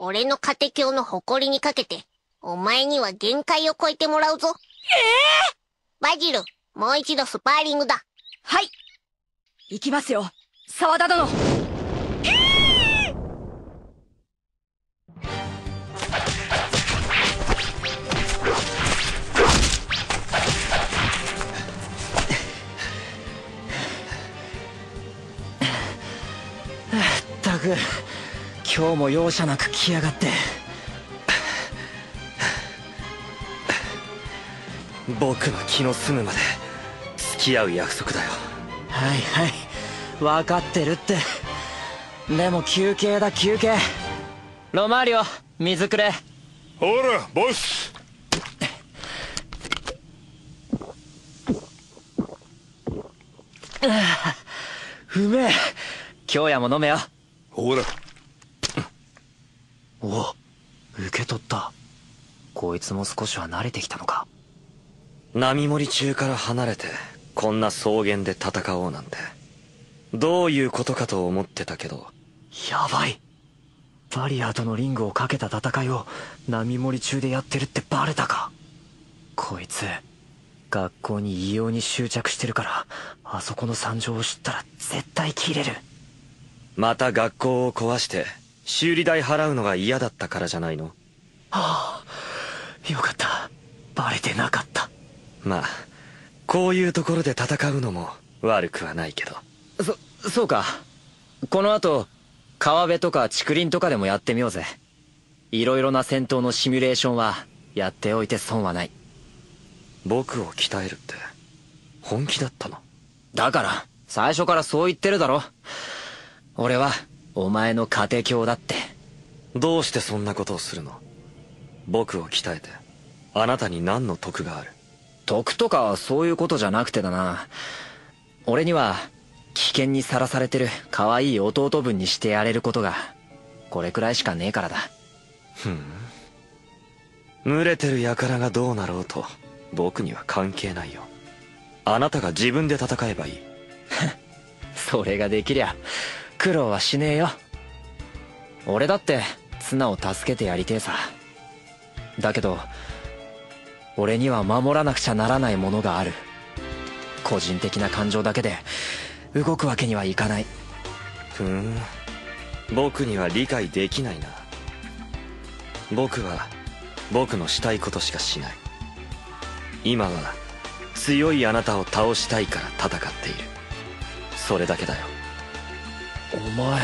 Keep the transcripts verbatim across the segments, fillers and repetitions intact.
俺の家庭教の誇りにかけて、お前には限界を超えてもらうぞ。ええー、バジル、もう一度スパーリングだ。 はい。行きますよ、沢田殿。えー、 ったく、今日も容赦なく来やがって。 僕の気の済むまで付き合う約束だよ。 はいはい、分かってるって。でも休憩だ休憩。ロマーリオ、水くれ。 ほらボス。 うめえ。京也も飲めよ。 ほら。 お、受け取った。こいつも少しは慣れてきたのか。 波盛り中から離れてこんな草原で戦おうなんてどういうことかと思ってたけど。 やばい、バリアーとのリングをかけた戦いを波盛り中でやってるってバレたか。こいつ学校に異様に執着してるから、あそこの惨状を知ったら絶対切れる。 また学校を壊して修理代払うのが嫌だったからじゃないの？ はあ、よかった、バレてなかった。 まあこういうところで戦うのも悪くはないけど。 そそうか。この後川辺とか竹林とかでもやってみようぜ。いろいろな戦闘のシミュレーションはやっておいて損はない。 僕を鍛えるって本気だったの？ だから最初からそう言ってるだろ。俺はお前の家庭教だって。 どうしてそんなことをするの？僕を鍛えてあなたに何の得がある？ 得とかそういうことじゃなくてだな。俺には危険にさらされてる可愛い弟分にしてやれることがこれくらいしかねえからだ。 ふん。群れてる輩がどうなろうと僕には関係ないよ。あなたが自分で戦えばいい。 それができりゃ苦労はしねえよ。俺だって綱を助けてやりてえさ。だけど俺には守らなくちゃならないものがある。個人的な感情だけで動くわけにはいかない。 ふん、僕には理解できないな。僕は僕のしたいことしかしない。今は強いあなたを倒したいから戦っている。それだけだよ。 お前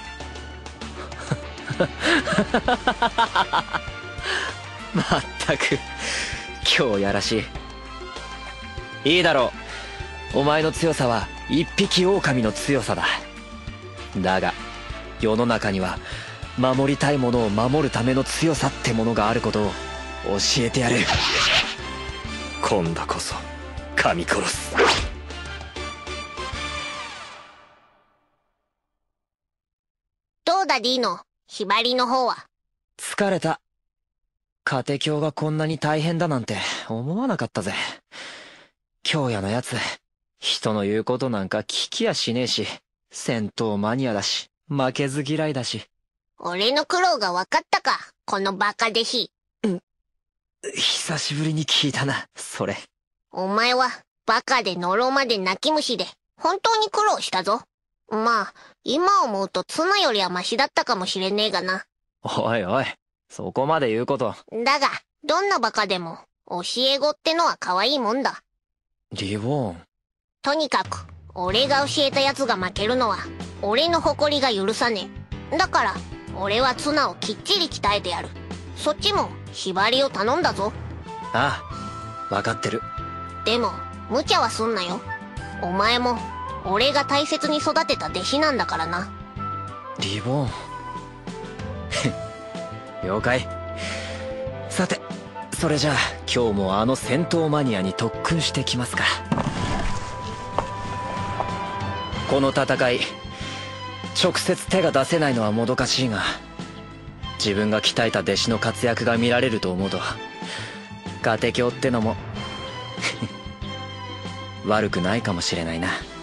まったく今日やらしい。いいだろう。お前の強さは一匹狼の強さだ。だが世の中には守りたいものを守るための強さってものがあることを教えてやる。 今度こそ噛み殺す。 どうだディーノ、縛りの方は？ 疲れた。家庭教がこんなに大変だなんて思わなかったぜ。京也のやつ、人の言うことなんか聞きやしねえし、戦闘マニアだし、負けず嫌いだし。 俺の苦労が分かったか、このバカ弟子。 うん。久しぶりに聞いたな、それ。 お前は、バカで呪まで泣き虫で、本当に苦労したぞ。まあ、今思うと綱よりはマシだったかもしれねえがな。 おいおい、そこまで言うこと。 だが、どんなバカでも、教え子ってのは可愛いもんだ。 リボーン。 とにかく、俺が教えた奴が負けるのは、俺の誇りが許さねえ。だから、俺は綱をきっちり鍛えてやる。そっちも、縛りを頼んだぞ。 ああ、わかってる。 でも、無茶はすんなよ。お前も、俺が大切に育てた弟子なんだからな。 リボーン。了解。さて、それじゃあ今日もあの戦闘マニアに特訓してきますか。この戦い、直接手が出せないのはもどかしいが、自分が鍛えた弟子の活躍が見られると思うと、家庭教ってのも悪くないかもしれないな。